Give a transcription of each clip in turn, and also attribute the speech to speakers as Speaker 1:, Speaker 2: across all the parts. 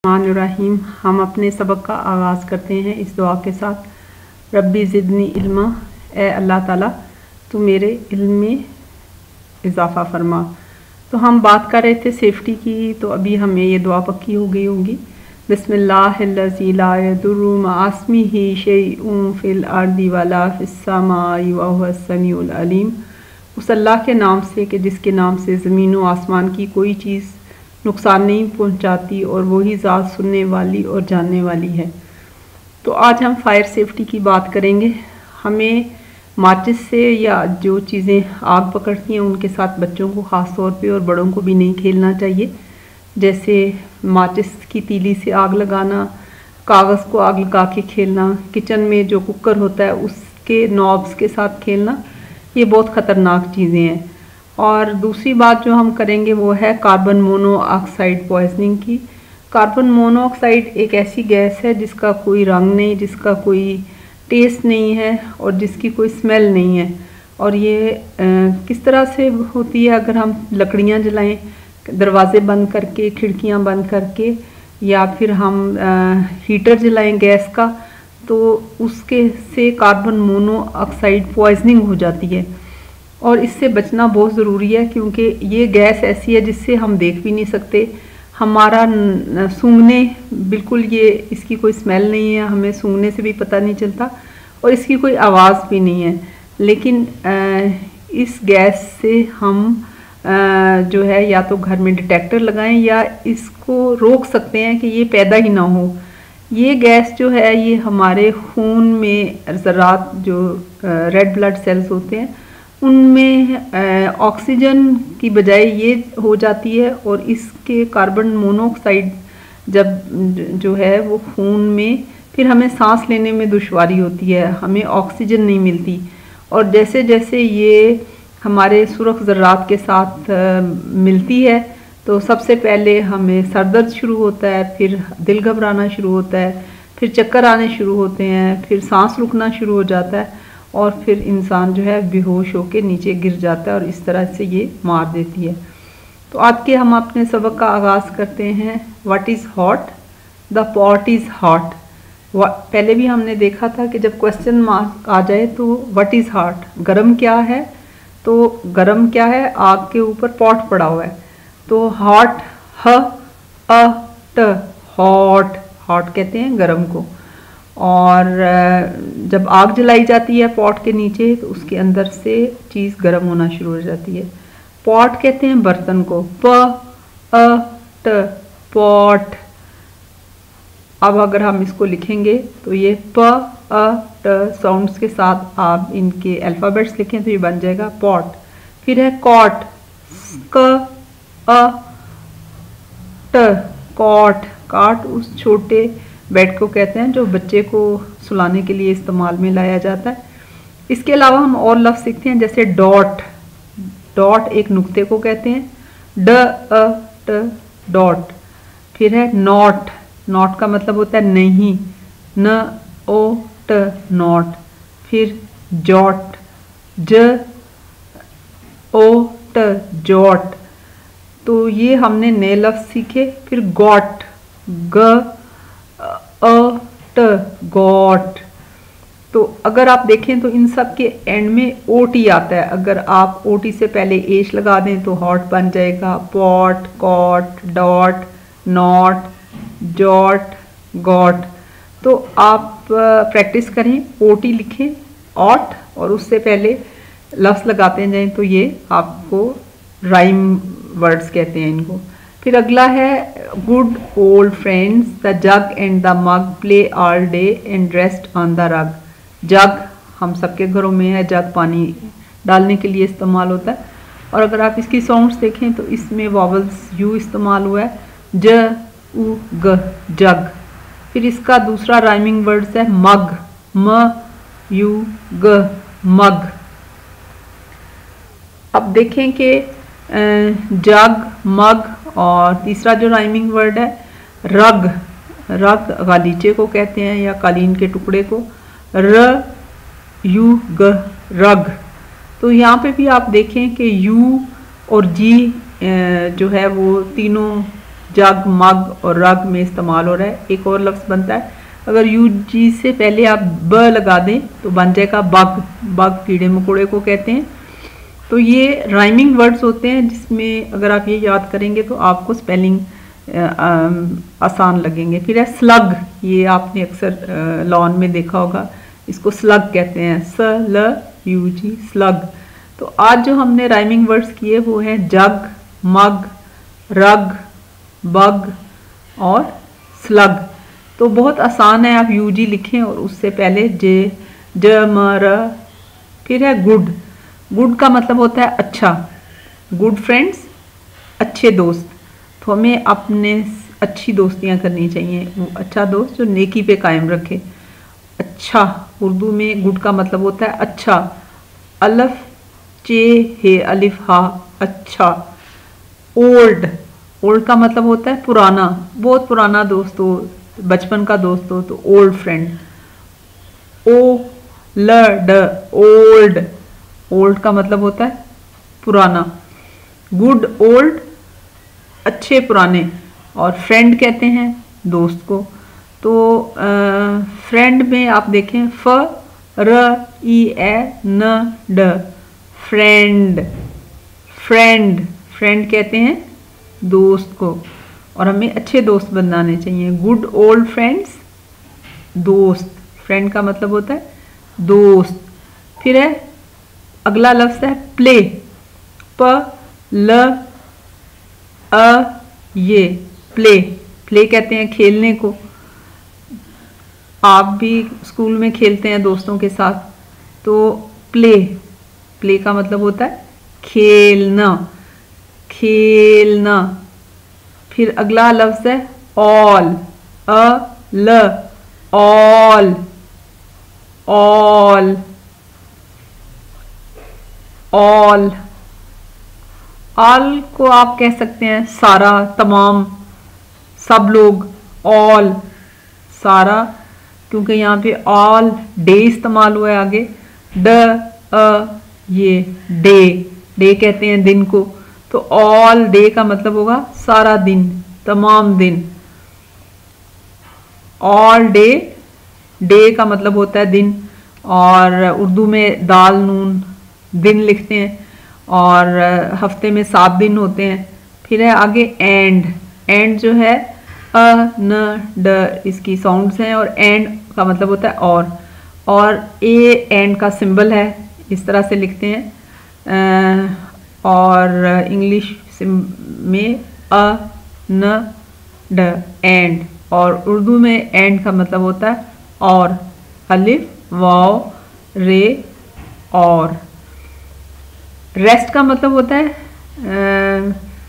Speaker 1: रहीम। हम अपने सबक का आगाज़ करते हैं इस दुआ के साथ, रब्बी ज़िदनी इल्मा, ए अल्लाह ताला तू मेरे इल्म में इजाफ़ा फरमा। तो हम बात कर रहे थे सेफ्टी की, तो अभी हमें ये दुआ पक्की हो गई होगी। बिस्मिल्लाहिल्लज़ी ला यदुर्रु मअ इस्मिही शैउन फ़िल अर्दि वला फ़िस समाई व हुवस समीउल अलीम। उस अल्लाह के नाम से कि जिसके नाम से ज़मीन व आसमान की कोई चीज़ नुकसान नहीं पहुंचाती और वही ज़ात सुनने वाली और जानने वाली है। तो आज हम फायर सेफ्टी की बात करेंगे। हमें माचिस से या जो चीज़ें आग पकड़ती हैं उनके साथ बच्चों को ख़ास तौर पे और बड़ों को भी नहीं खेलना चाहिए। जैसे माचिस की तीली से आग लगाना, कागज़ को आग लगा के खेलना, किचन में जो कुकर होता है उसके नॉब्स के साथ खेलना, ये बहुत ख़तरनाक चीज़ें हैं। और दूसरी बात जो हम करेंगे वो है कार्बन मोनोऑक्साइड पॉइजनिंग की। कार्बन मोनोऑक्साइड एक ऐसी गैस है जिसका कोई रंग नहीं, जिसका कोई टेस्ट नहीं है और जिसकी कोई स्मेल नहीं है। और ये किस तरह से होती है, अगर हम लकड़ियाँ जलाएं दरवाज़े बंद करके, खिड़कियाँ बंद करके, या फिर हम हीटर जलाएं गैस का, तो उसके से कार्बन मोनोऑक्साइड पॉइजनिंग हो जाती है। और इससे बचना बहुत ज़रूरी है क्योंकि ये गैस ऐसी है जिससे हम देख भी नहीं सकते। हमारा सूंघने बिल्कुल, ये इसकी कोई स्मेल नहीं है, हमें सूंघने से भी पता नहीं चलता और इसकी कोई आवाज़ भी नहीं है। लेकिन इस गैस से हम जो है या तो घर में डिटेक्टर लगाएं या इसको रोक सकते हैं कि ये पैदा ही ना हो। ये गैस जो है ये हमारे खून में ज़रात जो रेड ब्लड सेल्स होते हैं उनमें ऑक्सीजन की बजाय ये हो जाती है और इसके कार्बन मोनोऑक्साइड जब जो है वो खून में, फिर हमें सांस लेने में दुश्वारी होती है, हमें ऑक्सीजन नहीं मिलती। और जैसे जैसे ये हमारे सुर्ख ज़र्रात के साथ मिलती है तो सबसे पहले हमें सर दर्द शुरू होता है, फिर दिल घबराना शुरू होता है, फिर चक्कर आने शुरू होते हैं, फिर सांस रुकना शुरू हो जाता है और फिर इंसान जो है बेहोश होकर नीचे गिर जाता है और इस तरह से ये मार देती है। तो आज के हम अपने सबक का आगाज़ करते हैं। What is hot? The pot is hot. पहले भी हमने देखा था कि जब क्वेश्चन मार्क आ जाए तो व्हाट इज़ हॉट, गरम क्या है? तो गरम क्या है? आग के ऊपर पॉट पड़ा हुआ है। तो हॉट, ह अ ट, हॉट, हॉट कहते हैं गरम को। और जब आग जलाई जाती है पॉट के नीचे तो उसके अंदर से चीज़ गर्म होना शुरू हो जाती है। पॉट कहते हैं बर्तन को, प अ ट, पॉट। अब अगर हम इसको लिखेंगे तो ये प अ ट साउंड्स के साथ आप इनके अल्फ़ाबेट्स लिखें तो ये बन जाएगा पॉट। फिर है कॉट, क अ ट, कॉट। काट उस छोटे बेड को कहते हैं जो बच्चे को सुलाने के लिए इस्तेमाल में लाया जाता है। इसके अलावा हम और लफ्ज़ सीखते हैं जैसे डॉट। डॉट एक नुक्ते को कहते हैं, ड अ ट, डॉट। फिर है नॉट। नॉट का मतलब होता है नहीं, न ओ ट, नॉट। फिर जॉट, ज ओ ट, जॉट। तो ये हमने नए लफ्ज़ सीखे। फिर गॉट, ग अ ट, गॉट। तो अगर आप देखें तो इन सब के एंड में ओ टी आता है। अगर आप ओ टी से पहले एश लगा दें तो हॉट बन जाएगा। Pot, cot, dot, not, jot, got. तो आप प्रैक्टिस करें, ओ टी लिखें ऑट और उससे पहले लफ्ज़ लगाते जाएं तो ये आपको राइम वर्ड्स कहते हैं इनको। फिर अगला है good old friends, the jug and the mug play all day and rest on the rug. Jug हम सबके घरों में है, जग पानी डालने के लिए इस्तेमाल होता है। और अगर आप इसकी साउंड्स देखें तो इसमें वॉवल्स यू इस्तेमाल हुआ है, ज उ ग, जग। फिर इसका दूसरा राइमिंग वर्ड्स है मग, म यू ग, मग। अब देखें कि जग, मग और तीसरा जो राइमिंग वर्ड है रग। रग गालीचे को कहते हैं या कालीन के टुकड़े को, र यू ग, रग। तो यहाँ पे भी आप देखें कि यू और जी जो है वो तीनों जग, मग और रग में इस्तेमाल हो रहा है। एक और लफ्ज़ बनता है, अगर यू जी से पहले आप ब लगा दें तो बन जाएगा बग। बग कीड़े मकोड़े को कहते हैं। तो ये राइमिंग वर्ड्स होते हैं जिसमें अगर आप ये याद करेंगे तो आपको स्पेलिंग आसान लगेंगे। फिर है स्लग, ये आपने अक्सर लॉन में देखा होगा, इसको स्लग कहते हैं, स ल यू जी, स्लग। तो आज जो हमने राइमिंग वर्ड्स किए वो हैं जग, मग, रग, बग और स्लग। तो बहुत आसान है, आप यू जी लिखें और उससे पहले जे, ज, म, र। फिर है गुड। गुड का मतलब होता है अच्छा, गुड फ्रेंड्स, अच्छे दोस्त। तो हमें अपने अच्छी दोस्तियां करनी चाहिए, वो अच्छा दोस्त जो नेकी पे कायम रखे। अच्छा, उर्दू में गुड का मतलब होता है अच्छा, अलफ चे हे अलिफ हा, अच्छा। ओल्ड, ओल्ड का मतलब होता है पुराना, बहुत पुराना दोस्त हो, बचपन का दोस्त हो तो ओल्ड फ्रेंड। ओ ल ड, ओल्ड, ओल्ड का मतलब होता है पुराना। गुड ओल्ड, अच्छे पुराने। और फ्रेंड कहते हैं दोस्त को। तो फ्रेंड में आप देखें फ र ई ए न ड, फ्रेंड। फ्रेंड, फ्रेंड कहते हैं दोस्त को। और हमें अच्छे दोस्त बनाने चाहिए। गुड ओल्ड फ्रेंड्स, दोस्त। फ्रेंड का मतलब होता है दोस्त। फिर है अगला लफ्ज़ है प्ले, प ल अ ये, प्ले। प्ले कहते हैं खेलने को। आप भी स्कूल में खेलते हैं दोस्तों के साथ, तो प्ले, प्ले का मतलब होता है खेलना, खेलना। फिर अगला लफ्ज़ है ऑल, अ ल, ऑल, ऑल, ऑल। ऑल को आप कह सकते हैं सारा, तमाम, सब लोग, ऑल, सारा। क्योंकि यहाँ पे ऑल डे इस्तेमाल हुआ है आगे, ड अ ये, डे, डे कहते हैं दिन को। तो ऑल डे का मतलब होगा सारा दिन, तमाम दिन। ऑल डे, डे का मतलब होता है दिन। और उर्दू में दाल नून दिन लिखते हैं। और हफ्ते में 7 दिन होते हैं। फिर है आगे एंड। एंड जो है अ न ड, इसकी साउंड्स हैं। और एंड का मतलब होता है और ए एंड का सिंबल है, इस तरह से लिखते हैं। और इंग्लिश में अ न ड, एंड। और उर्दू में एंड का मतलब होता है और, अलिफ वाव रे, और। रेस्ट का मतलब होता है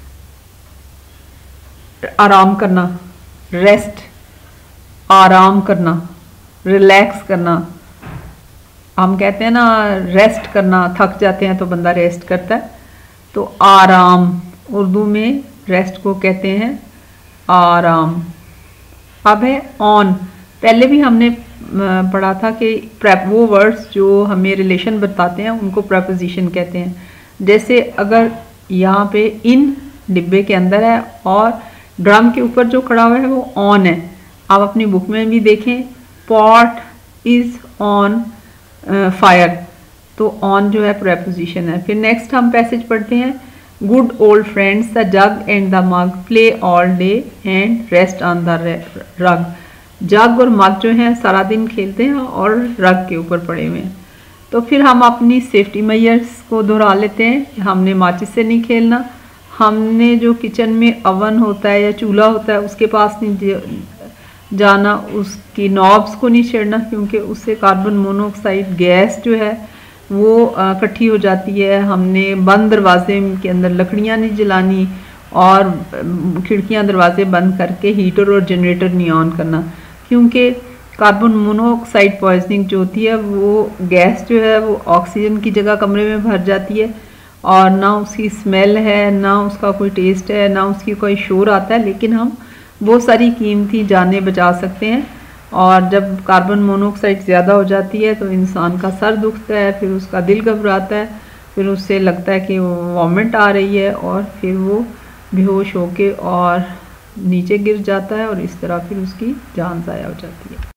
Speaker 1: आराम करना, रेस्ट, आराम करना, रिलैक्स करना। हम कहते हैं ना रेस्ट करना, थक जाते हैं तो बंदा रेस्ट करता है। तो आराम, उर्दू में रेस्ट को कहते हैं आराम। अब है ऑन। पहले भी हमने पढ़ा था कि वो वर्ड्स जो हमें रिलेशन बताते हैं उनको प्रेपोजिशन कहते हैं। जैसे अगर यहाँ पे इन डिब्बे के अंदर है और ड्रम के ऊपर जो खड़ा हुआ है वो ऑन है। आप अपनी बुक में भी देखें, पॉट इज ऑन फायर, तो ऑन जो है प्रेपोजिशन है। फिर नेक्स्ट हम पैसेज पढ़ते हैं। Good old friends, the jug and the mug play all day and rest on the rug. Jug और मग जो है सारा दिन खेलते हैं और रग के ऊपर पड़े हुए हैं। तो फिर हम अपनी सेफ्टी मेजर्स को दोहरा लेते हैं। हमने माचिस से नहीं खेलना, हमने जो किचन में अवन होता है या चूल्हा होता है उसके पास नहीं जाना, उसकी नॉब्स को नहीं छेड़ना, क्योंकि उससे कार्बन मोनोऑक्साइड गैस जो है वो इकट्ठी हो जाती है। हमने बंद दरवाजे के अंदर लकड़ियाँ नहीं जलानी और खिड़कियाँ दरवाजे बंद करके हीटर और जनरेटर नहीं ऑन करना, क्योंकि कार्बन मोनोऑक्साइड पॉइजनिंग जो होती है वो गैस जो है वो ऑक्सीजन की जगह कमरे में भर जाती है और ना उसकी स्मेल है, ना उसका कोई टेस्ट है, ना उसकी कोई शोर आता है। लेकिन हम बहुत सारी कीमती जानें बचा सकते हैं। और जब कार्बन मोनोऑक्साइड ज़्यादा हो जाती है तो इंसान का सर दुखता है, फिर उसका दिल घबराता है, फिर उससे लगता है कि वो वॉमिट आ रही है और फिर वो बेहोश होके और नीचे गिर जाता है और इस तरह फिर उसकी जान ज़ाया हो जाती है।